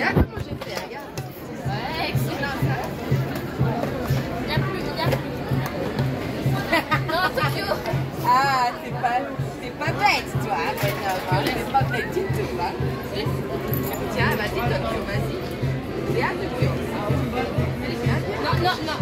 Regarde comment j'ai fait, regarde. Ouais, excellent ça. Il n'y a plus. Non, Tokyo. Ah, c'est pas bête, toi, hein, c'est pas bête du tout, hein. Tiens, vas-y, Tokyo, vas-y. Viens, Tokyo. Non.